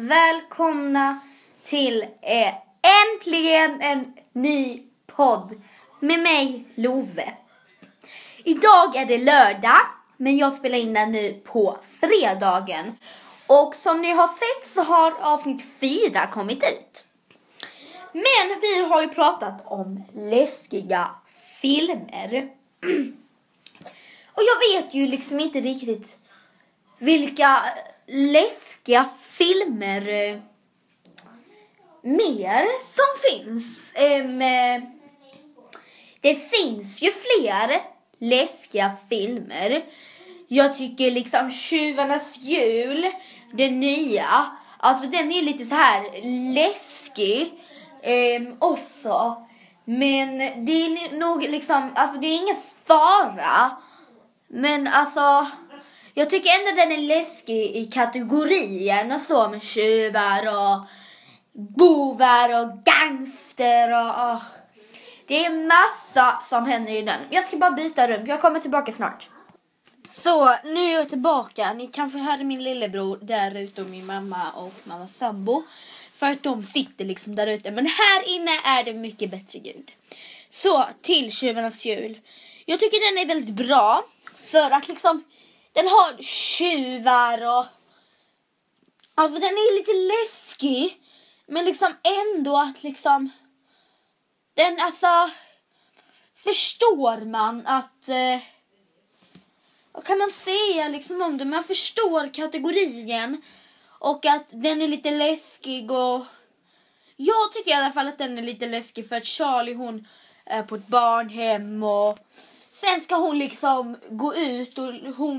välkomna till äntligen en ny podd med mig, Love. Idag är det lördag, men jag spelar in den nu på fredagen. Och som ni har sett så har avsnitt 4 kommit ut. Men vi har ju pratat om läskiga filmer. Och jag vet ju liksom inte riktigt vilka läskiga filmer mer som finns. Det finns ju fler läskiga filmer. Jag tycker liksom Tjuvarnas jul, den nya, alltså den är lite så här läskig också. Men det är nog liksom, alltså det är ingen fara. Men alltså, jag tycker ändå den är läskig i kategorien och så, med tjuvar och bovar och gangster och det är massa som händer i den. Jag ska bara byta rum, jag kommer tillbaka snart. Så, nu är jag tillbaka. Ni kanske hörde min lillebror där ute och min mamma och mammas sambo. För att de sitter liksom där ute. Men här inne är det mycket bättre ljud. Så, till Tjuvarnas jul. Jag tycker den är väldigt bra. För att liksom, den har tjuvar och alltså den är lite läskig. Men liksom ändå att liksom, den alltså, förstår man att, vad kan man säga liksom om det? Man förstår kategorien och att den är lite läskig och jag tycker i alla fall att den är lite läskig för att Charlie, hon är på ett barnhem och sen ska hon liksom gå ut och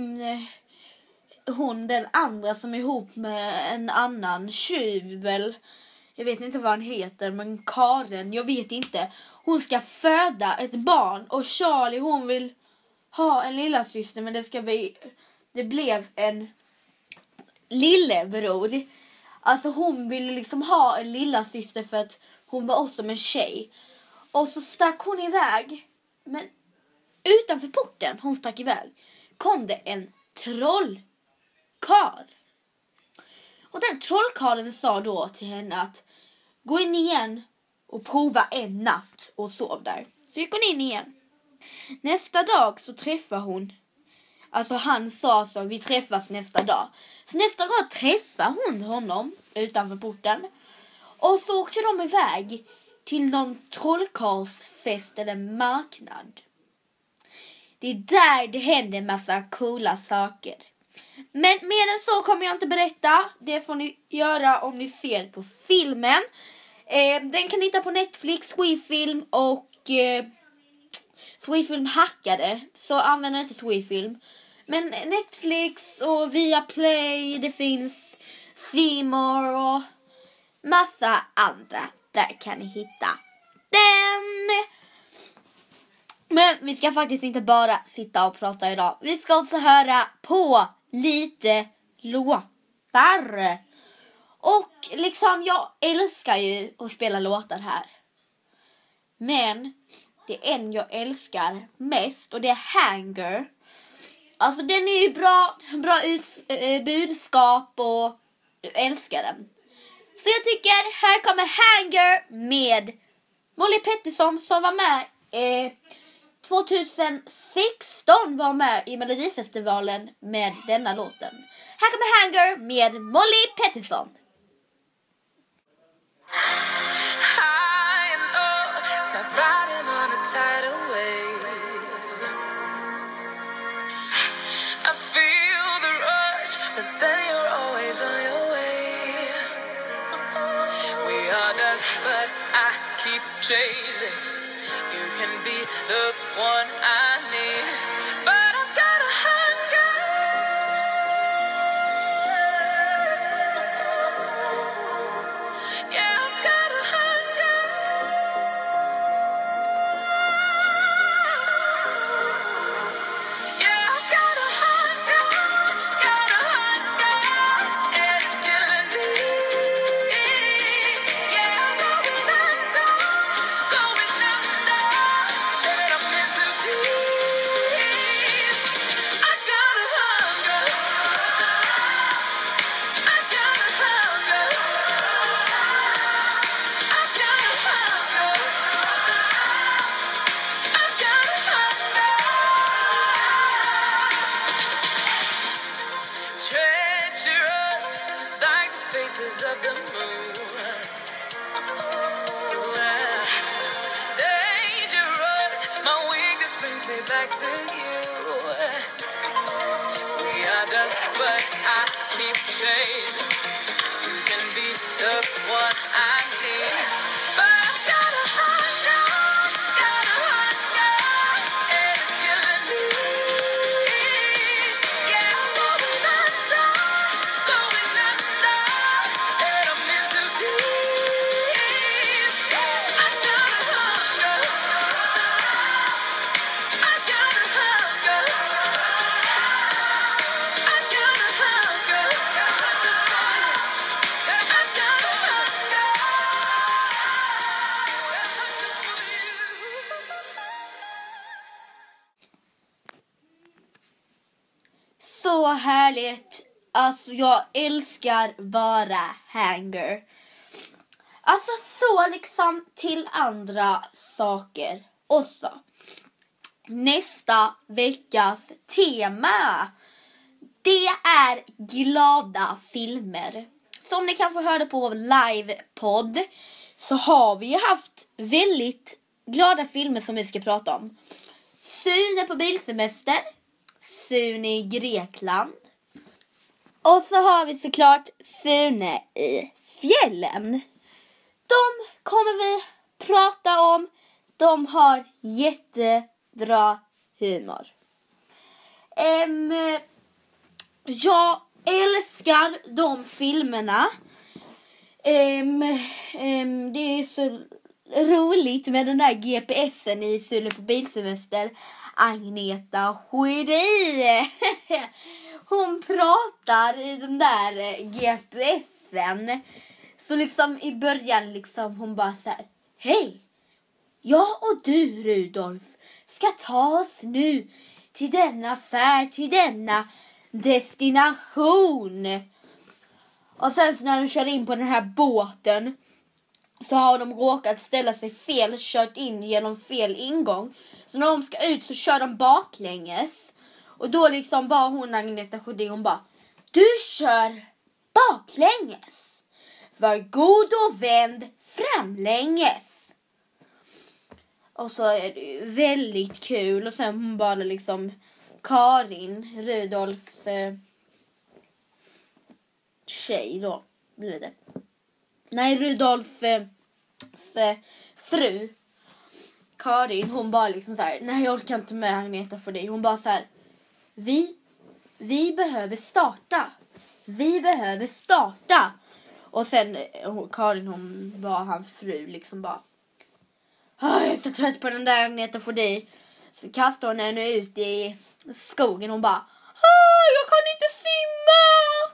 hon den andra som är ihop med en annan tjuv, jag vet inte vad han heter, men Karen, jag vet inte. Hon ska föda ett barn och Charlie, hon vill ha en lilla syster, men det blev en lillebror. Alltså hon ville liksom ha en lilla syster för att hon var också en tjej. Och så stack hon iväg, men utanför porten hon stack iväg kom det en trollkarl. Och den trollkarlen sa då till henne att gå in igen och prova en natt och sov där. Så gick hon in igen. Nästa dag så träffar hon, alltså han sa så, vi träffas nästa dag. Så nästa dag träffar hon honom utanför porten. Och så åkte de iväg till någon trollkarlsfest eller marknad. Det är där det händer massa coola saker. Men mer än så kommer jag inte berätta. Det får ni göra om ni ser på filmen. Den kan ni hitta på Netflix, Swefilm och Swefilm hackade. Så använder inte Swefilm. Men Netflix och Viaplay, det finns C More och massa andra. Där kan ni hitta den. Men vi ska faktiskt inte bara sitta och prata idag. Vi ska också höra på lite låtar. Och liksom, jag älskar ju att spela låtar här. Men det är en jag älskar mest och det är Hanger. Alltså den är ju bra budskap och du älskar den. Så jag tycker, här kommer Hanger med Molly Pettersson som var med 2016 var med i Melodifestivalen med denna låten. Här kommer Hanger med Molly Pettersson. High and low, it's like riding on a tidal wave. I feel the rush, but then you're always on your way. We are dust, but I keep chasing. You can be the one I need, but I've got a hunger. Yeah, I've got a hunger. Yeah, I've got a hunger. Got a hunger, and it's killing me. Yeah, I'm going under, that I'm in too deep. phases of the moon. Well, dangerous, my weakness brings me back to you. We are dust, but I keep chasing. You can be the one I need, but I've got a hunger, and it's killing me. Yeah, I'm going under, and I'm in too deep. I got a hunger, I got a hunger, I got a hunger, I got a hunger. Så härligt. Alltså jag älskar bara Hanger. Alltså så liksom till andra saker också. Nästa veckas tema, det är glada filmer. Som ni kanske hörde på vår livepodd så har vi ju haft väldigt glada filmer som vi ska prata om. Sune på bilsemester, Sune i Grekland. Och så har vi såklart Sune i fjällen. De kommer vi prata om. De har jättebra humor. Jag älskar de filmerna. Det är så roligt med den där GPSen i Sune på bilsemester. Agneta Sjödin. Hon pratar i den där GPSen. Så liksom i början liksom hon bara så här: hej, jag och du Rudolf ska ta oss nu till denna färd, till denna destination. Och sen så när de kör in på den här båten så har de råkat ställa sig fel, kört in genom fel ingång. Så när de ska ut så kör de baklänges. Och då liksom bara hon Agneta Sjödin, hon bara: du kör baklänges. Var god och vänd framlänges. Och så är det ju väldigt kul. Och sen hon bara liksom Karin, Rudolfs tjej då blir det. Nej, Rudolfs fru Karin, hon bara liksom så här: nej, jag orkar inte med Agneta för dig. Hon bara så här: vi behöver starta. Vi behöver starta. Och sen Karin, hon var hans fru liksom bara: jag är så trött på den där Agneta för dig. Så kastar hon henne ut i skogen. Hon bara: jag kan inte simma.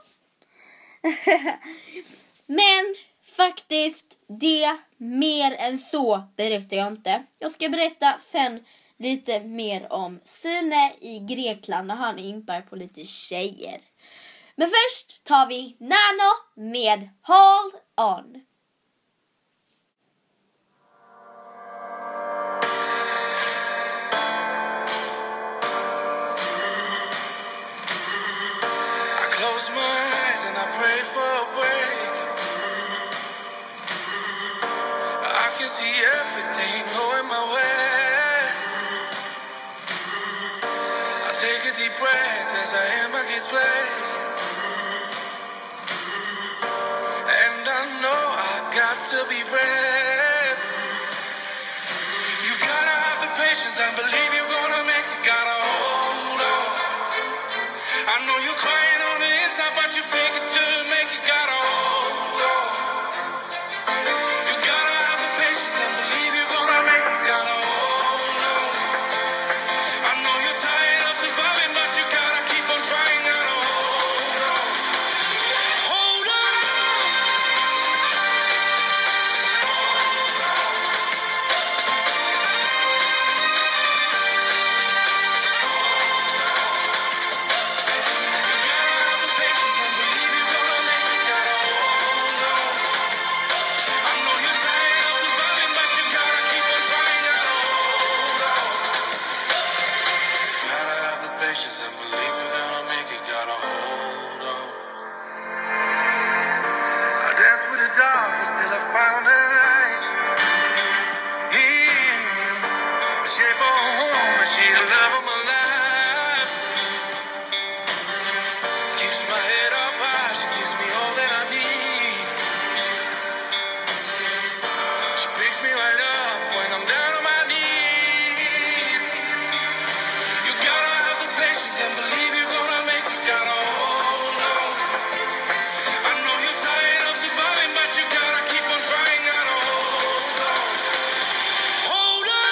Men faktiskt, det mer än så berättar jag inte. Jag ska berätta sen lite mer om Sune i Grekland när han impar på lite tjejer. Men först tar vi Nano med Hold On. I close my eyes and I pray for a break. I can see everything going my way. I take a deep breath as I hear my kids play. And I know I got to be brave. You gotta have the patience and believe you're gonna make it. Gotta hold on. I know you're crying on the inside, but you fake it till you make it. Gotta hold on. You gotta have the patience and believe you're gonna make it. Gotta hold on. I know you're tired of surviving, but you gotta keep on trying. Gotta hold on. Hold on. You gotta have the patience and believe you're gonna lifts my head up high, she gives me all that I need. She picks me right up when I'm down on my knees. You gotta have the patience and believe you're gonna make it. Gotta hold on. I know you're tired of surviving, but you gotta keep on trying. Gotta hold on. Hold on.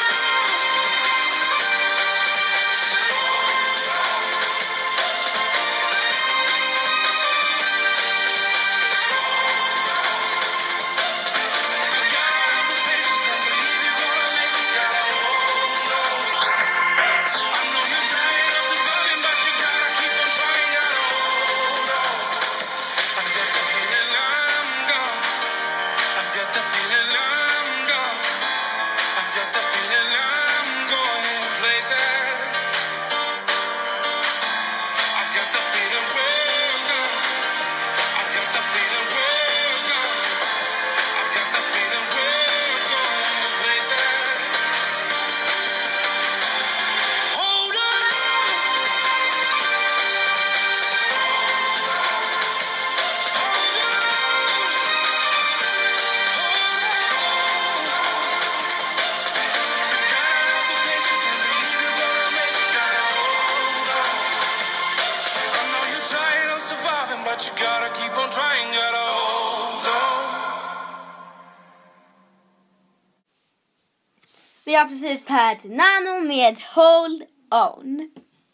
But you gotta keep on trying, gotta hold on. Vi har precis hört Nano med Hold On.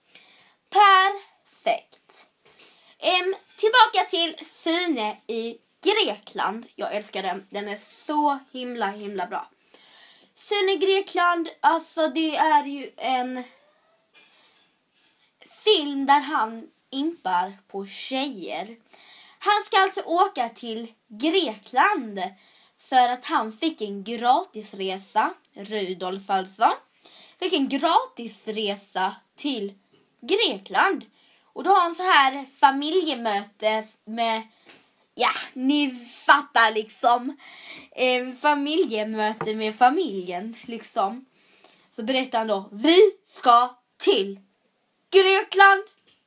Perfekt. Tillbaka till Syne i Grekland. Jag älskar den. Den är så himla bra. Syne i Grekland, alltså det är ju en film där han impar på tjejer. Han ska alltså åka till Grekland för att han fick en gratisresa. Rudolf alltså. Fick en gratisresa till Grekland. Och då har han så här familjemöte med, ja, ni fattar liksom. Familjemöte med familjen liksom. Så berättar han då, vi ska till Grekland.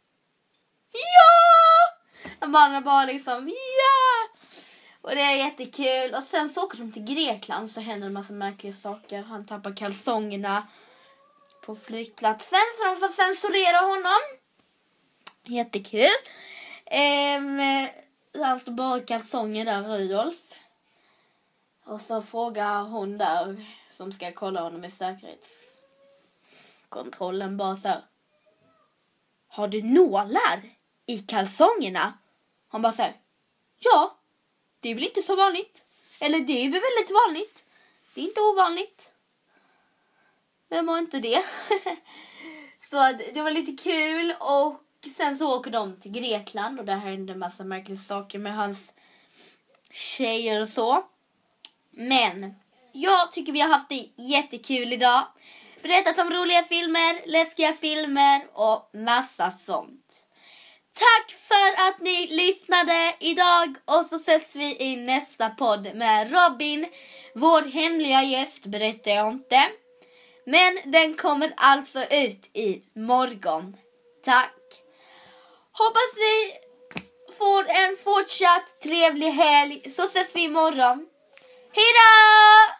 Ja! De bara liksom, ja! Och det är jättekul. Och sen så åker de till Grekland, så händer en massa märkliga saker. Han tappar kalsongerna på flygplatsen, så de får censurera honom. Jättekul. Han står bara i kalsonger där, Rudolf. Och så frågar hon där som ska kolla honom i säkerhetskontrollen bara så här: har du nålar i kalsongerna? Han bara säger, ja, det är väl inte så vanligt. Eller det är väl väldigt vanligt. Det är inte ovanligt. Vem var inte det? Så det var lite kul. Och sen så åker de till Grekland. Och där hände en massa märkliga saker med hans tjejer och så. Men jag tycker vi har haft det jättekul idag. Berättat om roliga filmer, läskiga filmer och massa sånt. Tack för att ni lyssnade idag, och så ses vi i nästa podd med Robin. Vår hemliga gäst berättar jag inte. Men den kommer alltså ut i morgon. Tack. Hoppas ni får en fortsatt trevlig helg, så ses vi imorgon. Hej då!